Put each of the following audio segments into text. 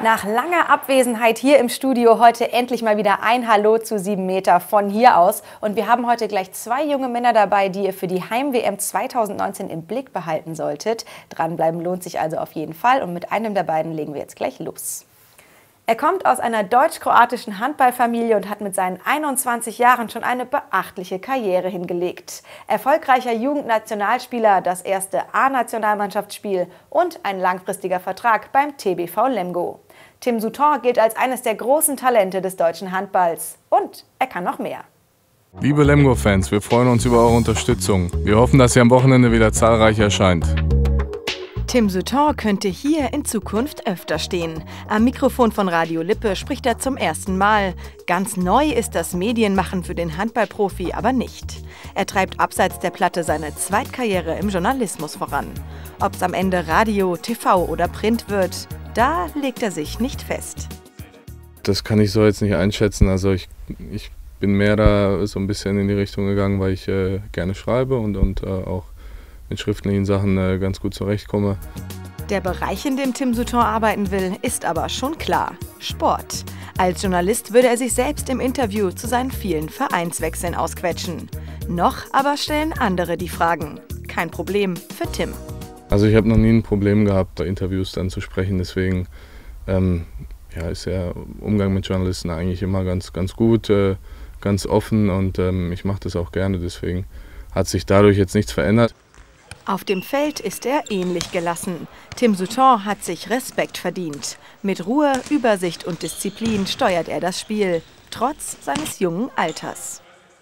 Nach langer Abwesenheit hier im Studio heute endlich mal wieder ein Hallo zu 7 Meter von hier aus. Und wir haben heute gleich 2 junge Männer dabei, die ihr für die Heim-WM 2019 im Blick behalten solltet. Dranbleiben lohnt sich also auf jeden Fall und mit einem der beiden legen wir jetzt gleich los. Er kommt aus einer deutsch-kroatischen Handballfamilie und hat mit seinen 21 Jahren schon eine beachtliche Karriere hingelegt. Erfolgreicher Jugendnationalspieler, das erste A-Nationalmannschaftsspiel und ein langfristiger Vertrag beim TBV Lemgo. Tim Sutton gilt als eines der großen Talente des deutschen Handballs. Und er kann noch mehr. Liebe Lemgo-Fans, wir freuen uns über eure Unterstützung. Wir hoffen, dass ihr am Wochenende wieder zahlreich erscheint. Tim Sutton könnte hier in Zukunft öfter stehen. Am Mikrofon von Radio Lippe spricht er zum ersten Mal. Ganz neu ist das Medienmachen für den Handballprofi aber nicht. Er treibt abseits der Platte seine Zweitkarriere im Journalismus voran. Ob es am Ende Radio, TV oder Print wird, da legt er sich nicht fest. Das kann ich so jetzt nicht einschätzen. Also ich bin mehr da so ein bisschen in die Richtung gegangen, weil ich gerne schreibe und auch mit schriftlichen Sachen ganz gut zurechtkomme. Der Bereich, in dem Tim Sutton arbeiten will, ist aber schon klar: Sport. Als Journalist würde er sich selbst im Interview zu seinen vielen Vereinswechseln ausquetschen. Noch aber stellen andere die Fragen. Kein Problem für Tim. Also ich habe noch nie ein Problem gehabt, bei Interviews dann zu sprechen. Deswegen ist der Umgang mit Journalisten eigentlich immer ganz gut, ganz offen und ich mache das auch gerne. Deswegen hat sich dadurch jetzt nichts verändert. Auf dem Feld ist er ähnlich gelassen. Tim Sutton hat sich Respekt verdient. Mit Ruhe, Übersicht und Disziplin steuert er das Spiel, trotz seines jungen Alters.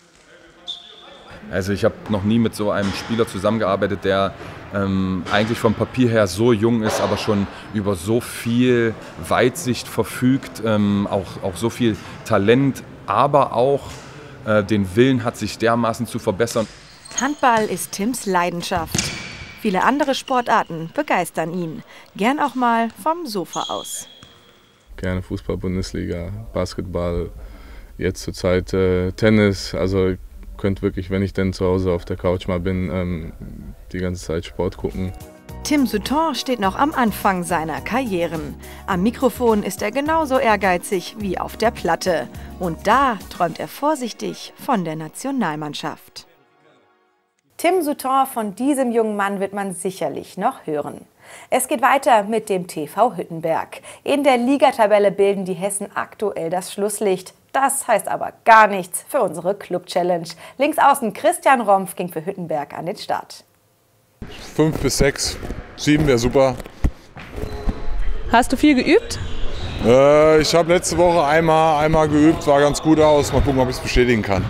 Also ich habe noch nie mit so einem Spieler zusammengearbeitet, der eigentlich vom Papier her so jung ist, aber schon über so viel Weitsicht verfügt, auch so viel Talent, aber auch den Willen hat, sich dermaßen zu verbessern. Handball ist Tims Leidenschaft. Viele andere Sportarten begeistern ihn. Gern auch mal vom Sofa aus. Gerne Fußball, Bundesliga, Basketball, jetzt zurzeit Tennis. Also ihr könnt wirklich, wenn ich dann zu Hause auf der Couch mal bin, die ganze Zeit Sport gucken. Tim Sutton steht noch am Anfang seiner Karrieren. Am Mikrofon ist er genauso ehrgeizig wie auf der Platte. Und da träumt er vorsichtig von der Nationalmannschaft. Tim Sutton, von diesem jungen Mann wird man sicherlich noch hören. Es geht weiter mit dem TV Hüttenberg. In der Ligatabelle bilden die Hessen aktuell das Schlusslicht. Das heißt aber gar nichts für unsere Club-Challenge. Links außen Christian Rompf ging für Hüttenberg an den Start. 5 bis 6, 7 wäre super. Hast du viel geübt? Ich habe letzte Woche einmal geübt, sah ganz gut aus. Mal gucken, ob ich es bestätigen kann.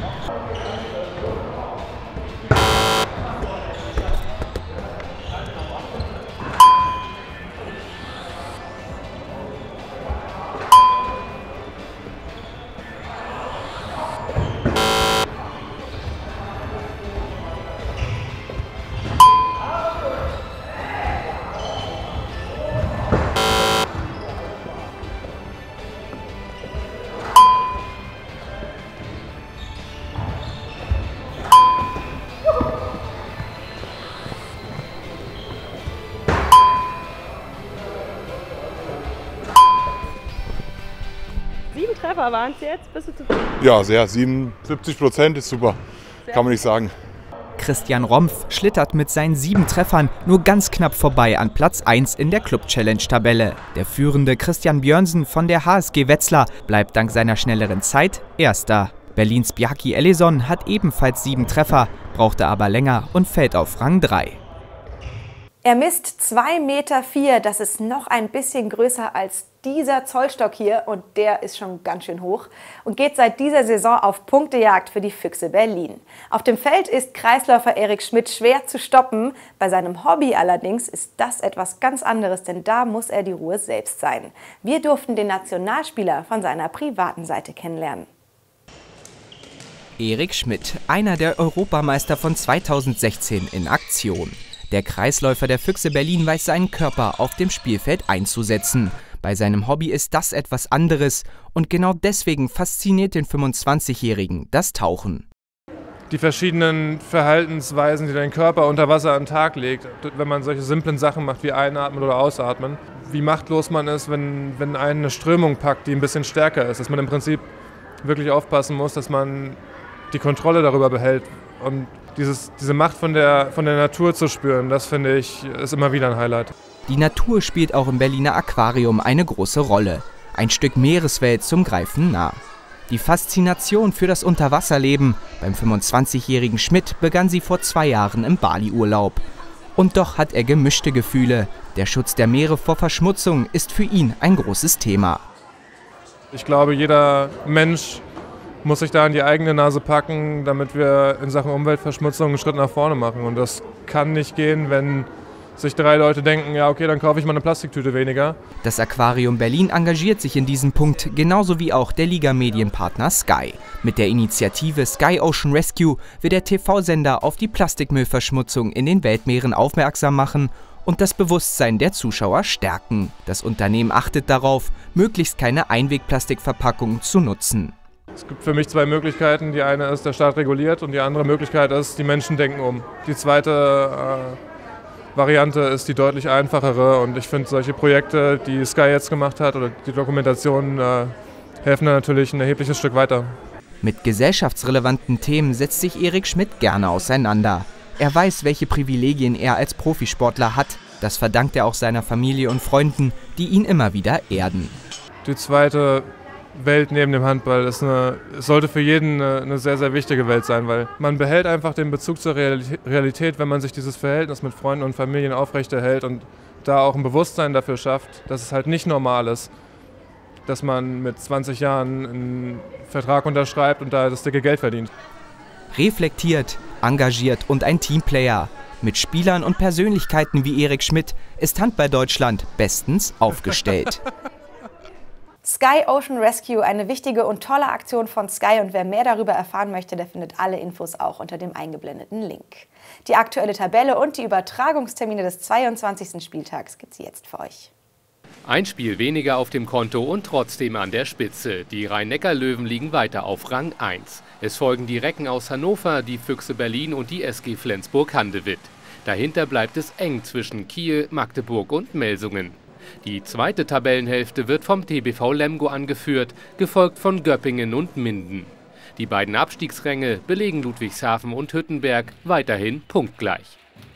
Treffer waren es jetzt? Bist du zufrieden? Ja, sehr. 77% ist super. Kann man nicht sagen. Christian Rompf schlittert mit seinen 7 Treffern nur ganz knapp vorbei an Platz 1 in der Club-Challenge-Tabelle. Der führende Christian Björnsen von der HSG Wetzlar bleibt dank seiner schnelleren Zeit Erster. Berlins Bjarki Ellison hat ebenfalls 7 Treffer, brauchte aber länger und fällt auf Rang 3. Er misst 2,4 Meter, das ist noch ein bisschen größer als dieser Zollstock hier und der ist schon ganz schön hoch und geht seit dieser Saison auf Punktejagd für die Füchse Berlin. Auf dem Feld ist Kreisläufer Erik Schmidt schwer zu stoppen. Bei seinem Hobby allerdings ist das etwas ganz anderes, denn da muss er die Ruhe selbst sein. Wir durften den Nationalspieler von seiner privaten Seite kennenlernen. Erik Schmidt, einer der Europameister von 2016 in Aktion. Der Kreisläufer der Füchse Berlin weiß seinen Körper auf dem Spielfeld einzusetzen. Bei seinem Hobby ist das etwas anderes und genau deswegen fasziniert den 25-Jährigen das Tauchen. die verschiedenen Verhaltensweisen, die dein Körper unter Wasser an den Tag legt, wenn man solche simplen Sachen macht wie einatmen oder ausatmen, wie machtlos man ist, wenn einen eine Strömung packt, die ein bisschen stärker ist, dass man im Prinzip wirklich aufpassen muss, dass man die Kontrolle darüber behält und diese Macht von der Natur zu spüren, das finde ich, ist immer wieder ein Highlight. Die Natur spielt auch im Berliner Aquarium eine große Rolle. Ein Stück Meereswelt zum Greifen nah. Die Faszination für das Unterwasserleben beim 25-jährigen Schmidt begann sie vor 2 Jahren im Bali-Urlaub. Und doch hat er gemischte Gefühle. Der Schutz der Meere vor Verschmutzung ist für ihn ein großes Thema. Ich glaube, jeder Mensch muss sich da an die eigene Nase packen, damit wir in Sachen Umweltverschmutzung einen Schritt nach vorne machen. Und das kann nicht gehen, wenn sich 3 Leute denken, ja okay, dann kaufe ich mal eine Plastiktüte weniger. Das Aquarium Berlin engagiert sich in diesem Punkt, genauso wie auch der Liga-Medienpartner Sky. Mit der Initiative Sky Ocean Rescue will der TV-Sender auf die Plastikmüllverschmutzung in den Weltmeeren aufmerksam machen und das Bewusstsein der Zuschauer stärken. Das Unternehmen achtet darauf, möglichst keine Einwegplastikverpackungen zu nutzen. Es gibt für mich 2 Möglichkeiten. Die eine ist, der Staat reguliert und die andere Möglichkeit ist, die Menschen denken um. Die zweite Variante ist die deutlich einfachere und ich finde solche Projekte, die Sky jetzt gemacht hat oder die Dokumentation, helfen da natürlich ein erhebliches Stück weiter. Mit gesellschaftsrelevanten Themen setzt sich Erik Schmidt gerne auseinander. Er weiß, welche Privilegien er als Profisportler hat. Das verdankt er auch seiner Familie und Freunden, die ihn immer wieder erden. Die zweite Welt neben dem Handball es sollte für jeden eine sehr, sehr wichtige Welt sein, weil man behält einfach den Bezug zur Realität, wenn man sich dieses Verhältnis mit Freunden und Familien aufrechterhält und da auch ein Bewusstsein dafür schafft, dass es halt nicht normal ist, dass man mit 20 Jahren einen Vertrag unterschreibt und da das dicke Geld verdient. Reflektiert, engagiert und ein Teamplayer. Mit Spielern und Persönlichkeiten wie Erik Schmidt ist Handball Deutschland bestens aufgestellt. Sky Ocean Rescue, eine wichtige und tolle Aktion von Sky, und wer mehr darüber erfahren möchte, der findet alle Infos auch unter dem eingeblendeten Link. Die aktuelle Tabelle und die Übertragungstermine des 22. Spieltags gibt's jetzt für euch. Ein Spiel weniger auf dem Konto und trotzdem an der Spitze. Die Rhein-Neckar-Löwen liegen weiter auf Rang 1. Es folgen die Recken aus Hannover, die Füchse Berlin und die SG Flensburg-Handewitt. Dahinter bleibt es eng zwischen Kiel, Magdeburg und Melsungen. Die zweite Tabellenhälfte wird vom TBV Lemgo angeführt, gefolgt von Göppingen und Minden. Die beiden Abstiegsränge belegen Ludwigshafen und Hüttenberg weiterhin punktgleich.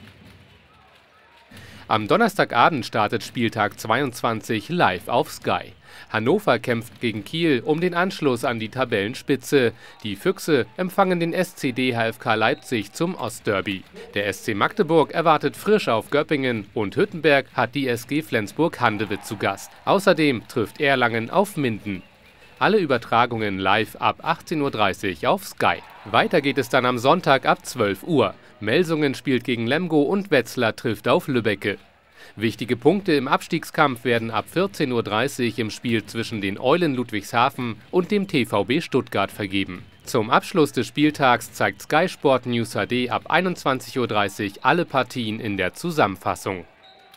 Am Donnerstagabend startet Spieltag 22 live auf Sky. Hannover kämpft gegen Kiel um den Anschluss an die Tabellenspitze. Die Füchse empfangen den SCD HFK Leipzig zum Ostderby. Der SC Magdeburg erwartet frisch auf Göppingen und Hüttenberg hat die SG Flensburg-Handewitt zu Gast. Außerdem trifft Erlangen auf Minden. Alle Übertragungen live ab 18:30 Uhr auf Sky. Weiter geht es dann am Sonntag ab 12 Uhr. Melsungen spielt gegen Lemgo und Wetzlar trifft auf Lübbecke. Wichtige Punkte im Abstiegskampf werden ab 14:30 Uhr im Spiel zwischen den Eulen Ludwigshafen und dem TVB Stuttgart vergeben. Zum Abschluss des Spieltags zeigt Sky Sport News HD ab 21:30 Uhr alle Partien in der Zusammenfassung.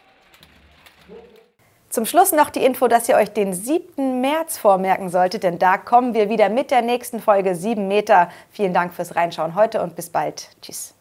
Zum Schluss noch die Info, dass ihr euch den 7. März vormerken solltet, denn da kommen wir wieder mit der nächsten Folge 7 Meter. Vielen Dank fürs Reinschauen heute und bis bald. Tschüss.